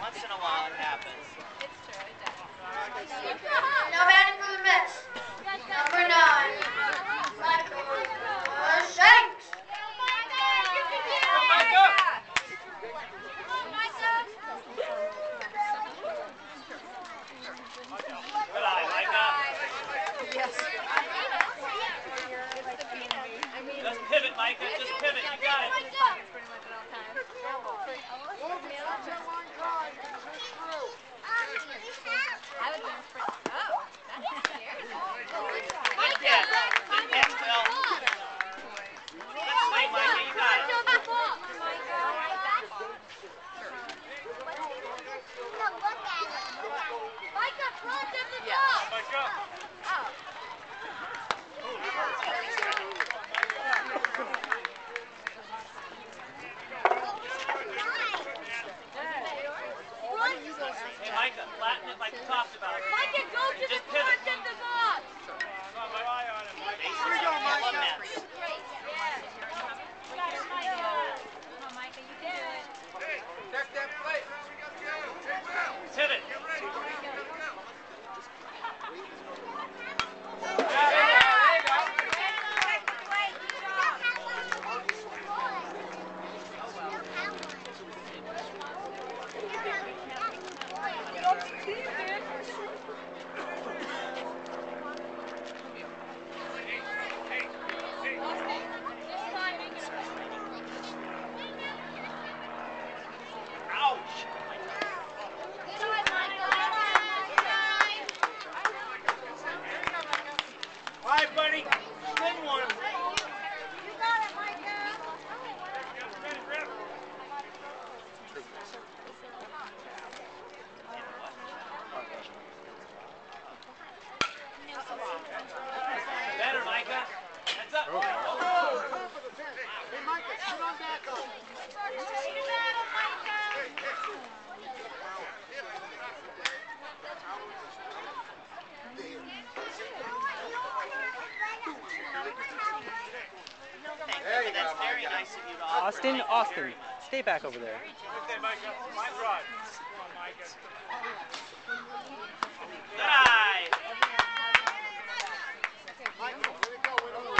Once in a while it happens. It's true, it does. Now batting for the Mets. Number 9. Michael Shanks. Good eye, Micah. Yes. Just pivot, Micah. Just pivot. You got it. I would win sprint. Oh, that's scary. Good catch. Good catch, Phil. Good swing, Micah. You got it. Hey, Micah, flatten it like we talked about. Micah, go to Just the pivot. front of the box. Here we go, Micah. Check that plate. Pivot. Ouch. All right, buddy. Swing one. You got it, Micah. Better, Micah. Heads up. Oh. Hey, Micah, sit on back up. There you go. That's very nice of you to offer. Austin, stay back over there. Okay, Micah. My drive. Come on, Micah. Good eye. Micah, way to go. Way to go.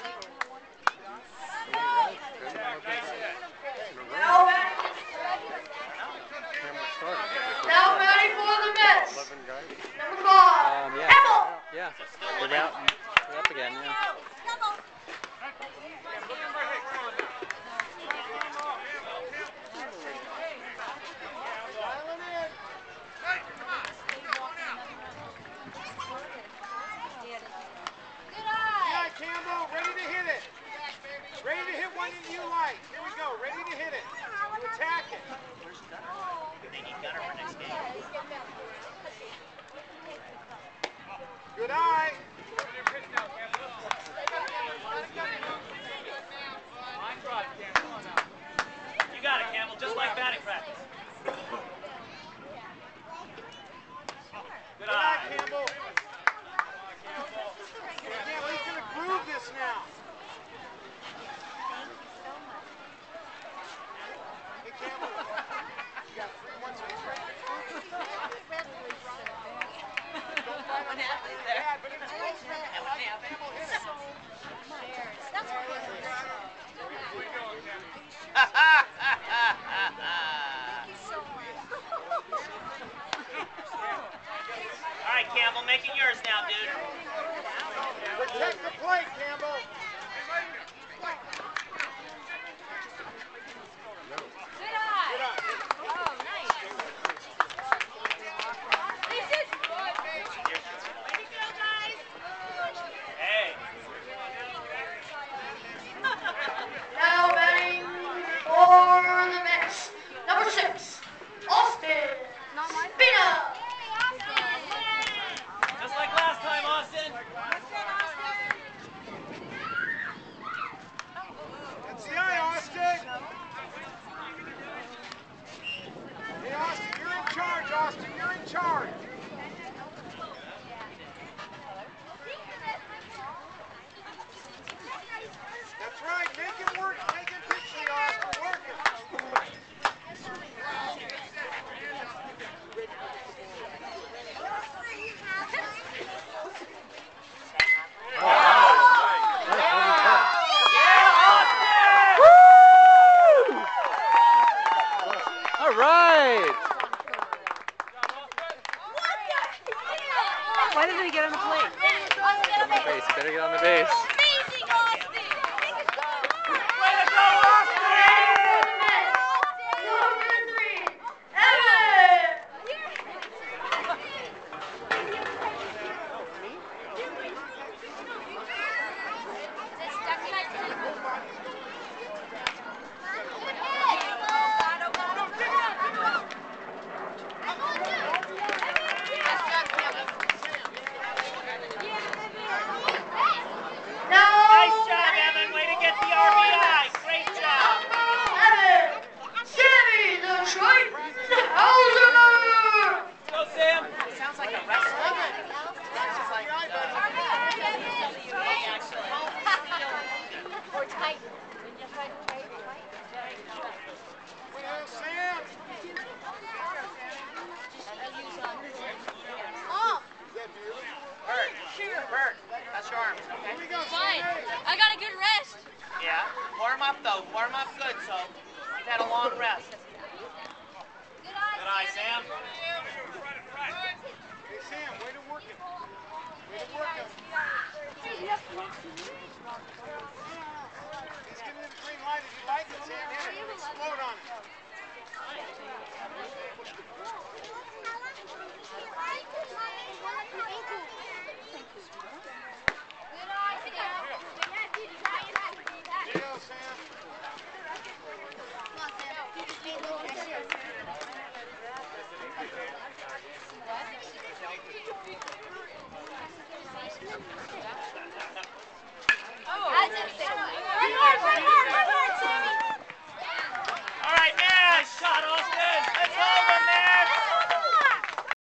Now batting for the Mets. 11 guys. Number 5. Yeah. Campbell. Yeah. Still We're 1 out. out. We're up again, yeah. Good eye. Yeah, Campbell, ready to hit it. Ready to hit one that you like. Here we go. Ready to hit it. You attack it. Where's Gunner? They need Gunner for next game. Good eye. You got it, Campbell. Just like batting practice. Good Good eye, eye. Campbell. Campbell, he's going to groove this now. Hey, Campbell. You got 3 months of training. Don't fight on that. Bad, but it's close. Campbell, hit it. All right, Campbell, make it yours now, dude. Protect the plate, Campbell. Good eye. Good eye. Oh, nice. Hey. Now batting for the Mets. Number 6. Austin. Spina. Just like last time, Austin. That's the eye, Austin. Hey, Austin, you're in charge, Austin. You're in charge. That's right. Make it work. Make it pitch the Austin. Work it. played. Why doesn't he get on the plate? On the base. You better get on the base. Amazing, Austin! Way to go, Austin! 203, Evan! Nice job, Evan. Way to get the RBI. Great job. Evan! Sammy the Triton Hauser! Go, Sam. Sounds like a wrestler. Or tight. Well, Sam. Bert, that's your arms, okay? Here we go, Fine. Sammy. I got a good rest. Yeah. Warm up, though. Warm up good, so you've had a long rest. Good eye, Good eye, Sam. Hey, Sam, way to work it. Way to work him. He's giving you the green light. If you like it, Sam, hit it. Explode on it. There you go, Sam. Oh!